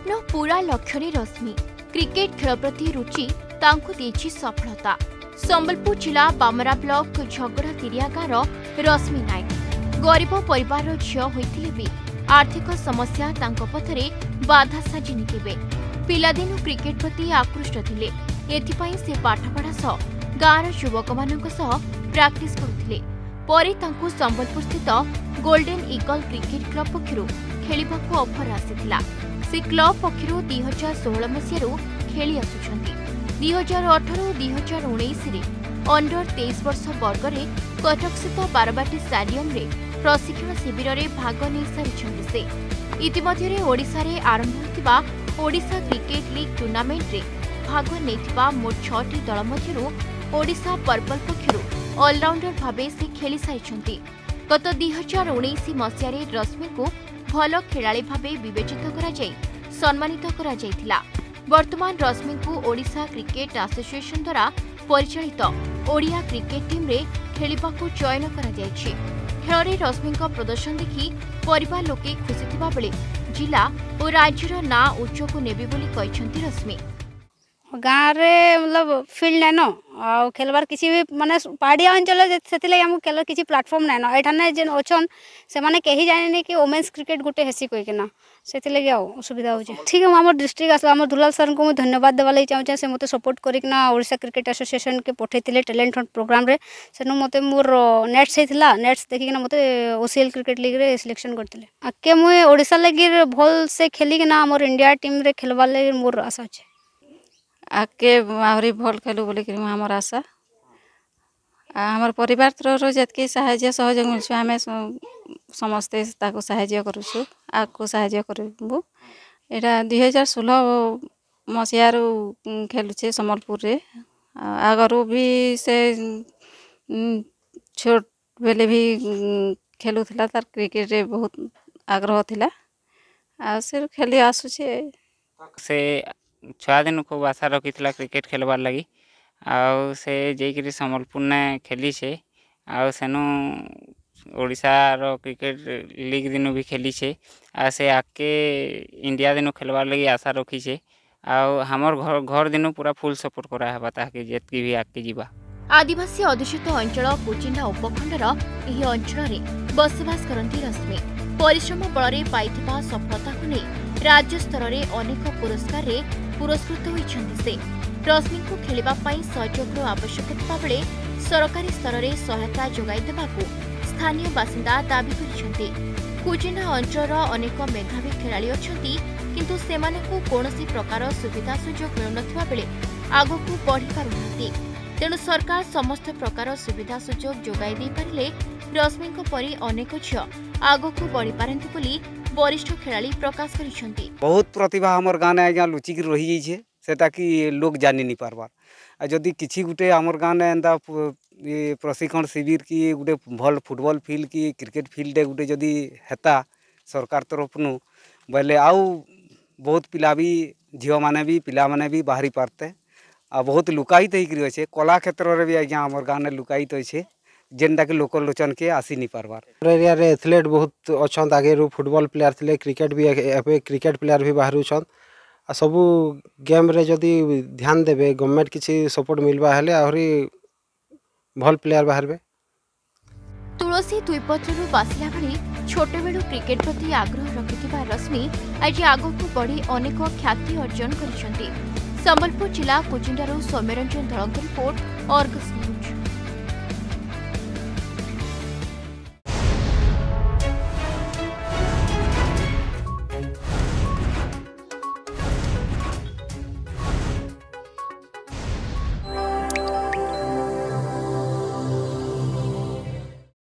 स्वप्न पूरा लक्ष्य रश्मि क्रिकेट खेल प्रति रुचि तांकु देछि सफलता। संबलपुर जिला बामरा ब्लॉक झगड़ा तिरिया गाँव रश्मि नायक गरीब परिवार झियो होइथिले भी आर्थिक समस्या तांको पथरे बाधा साजिनी केबे। पिलादिनु क्रिकेट प्रति आकृष्ट थिले, एथिपई से पाठपढ़ा सह गाँवर युवक मानक सह प्रैक्टिस करुथिले। परे तांकु संबलपुर स्थित गोल्डन ईगल क्रिकेट क्लब पक्षरु खेलिबाकू ऑफर आसीथिला। से क्लब पक्षरु 2016 मसियारू खेली आसुछंती। 2018-2019 रे अंडर 23 वर्ष वर्ग रे कटक स्थित बारबाटी स्टेडियम रे प्रशिक्षण शिविर रे भाग नै सारिछंती। से इतिमध्ये ओडिशा रे आरंभ होतिबा ओडिशा क्रिकेट लीग टूर्नामेंट रे भाग नेथिबा मोट 6टी दल मध्यरू ओडिशा पर्पल पक्षरु ऑलराउंडर भाबे से खेली सारिछंती। गत 2019 मसियारे रश्मि को भल खेलाड़ी भाबे विवेचित करा जाय सम्मानित करा जायथिला। वर्तमान रश्मि को ओडिशा क्रिकेट एसोसिएशन द्वारा परिचालित ओडिया क्रिकेट टीम रे खेलिबाकू चयन करा जायछि। खेଳରେ रश्मिଙ୍କ प्रदर्शन देखि परिवार लोके खुशी थिबा बेले जिला और राज्यर ना उच्चकू नेबी बोली कहिसंती रश्मि। गाँव रे मतलब फील्ड नाइन आ खेलबार किसी भी माने पहाड़िया अंचल से आम खेल किसी प्लाटफर्म नाइन एठाने जेन अच्छन से माने कहीं जाने कि वोमेन्स क्रिकेट गोटे हेसी कहीकिना से असुविधा हो। ठीक है, आम डिस्ट्रिक्ट आसला आम दुलाल सर को धन्यवाद देवा लगी चाहूँ। से मत सपोर्ट करना ओडिशा क्रिकेट एसोसिएशन के पठेते टैलेंट हंट प्रोग्राम रे सेनु मते मोर नेट्स होता नेट्स देखिकिना मते ओसीएल क्रिकेट लीग रे सिलेक्शन करते। आगे मुझे ओडिशा लगी भल से खेलिकिना आम इंडिया टीम रे खेलबार लगी मोर आशा अच्छे। आगे आहरी भल खेलु बोलिक आमर आशा। आमर परिवार तरह जितकी साहाय्य सहयोग मिलूँ आम समस्ते साहाय्य करुँ आगको साहाय्य करूँ। यहाँ 2016 मसीहार खेलुचे संबलपुर रे। आगरू भी से छोट बेले भी खेलुला तार क्रिकेट रे बहुत आग्रह थिला आ से खेली आसुचे। से छुआ दिन खूब आशा रखी क्रिकेट खेलबार लगी आउ से जाइकरी संबलपुर ने खेली से आउ सेनु ओडिशा रो क्रिकेट लीग दिनु भी खेली से आ से आके इंडिया दिनु खेलबार लगी आशा रखी से आउ हमर घर दिनु पूरा फुल सपोर्ट करा है बता के जेतकी भी आके जीवा। आदिवासी अधुषित अंचल कोचिंडा उपखंडर एही अंचल रे बसवास करंती रश्मि परिश्रम बल पाइथिबा सफलता को नहीं राज्य स्तर रे अनेक पुरस्कार रे पुरस्कृत होइछन्ति। से रश्मि को खेलिबा पई सहयोग आवश्यक थिबा बेले सरकारी स्तर रे सहायता जोगाई देबाकू स्थानीय बासिंदा दाबी करिछन्ति। कुचिना अंचल अनेक मेधावी खेलाड़ी अछन्ति किंतु सेमानकू कोनोसी प्रकार सुविधा सुयोग मिलुनथिबा बेले आगकू बढ़ी पारुनांती। तेणु सरकार समस्त प्रकार सुविधा सुयोग जोगाई दे पारिले रश्मिଙ୍କ परि अनेक झियो आगकू बढ़ी पारंती बोली वरिष्ठ खेलाड़ी प्रकाश करिसंती। बहुत प्रतिभा हमर गाँव ने आज्ञा लुचिक रही जाइए सेटा कि लोग जानी नहीं पारबार। आ जदि किछि गुटे हमर गाँव ने एंता प्रशिक्षण शिविर की गुटे भल फुटबॉल फील्ड की क्रिकेट फील्ड गुटे जदि हेता सरकार तरफ नु बोले आउ बहुत पिला भी झियो माने भी पिला माने भी बाहरी पारते आ बहुत लुकायित होकर अच्छे कला क्षेत्र में भी आज्ञा हमर गाँव ने लुकायित अच्छे जेनटा के लोक लोचन के आसी नहीं पारबार। एरिया रे एथलेट बहुत अच्छा आगे फुटबॉल प्लेयर थे क्रिकेट भी क्रिकेट प्लेयर भी बाहर आ सबू गेम रे जदि ध्यान देवे गवर्नमेंट किसी सपोर्ट मिलवा हेले आहरी भल प्लेयर बाहरबे। तुलसी दुईपत्रु बासिला भली छोटे बेलू क्रिकेट प्रति आग्रह रखिथिबा रश्मि आज आगकू बढ़ी अनेक ख्याति अर्जन करिसंती। संबलपुर जिला कुचिंडारू सौम्यरंजन धड़क रिपोर्ट अर्गस न्यूज।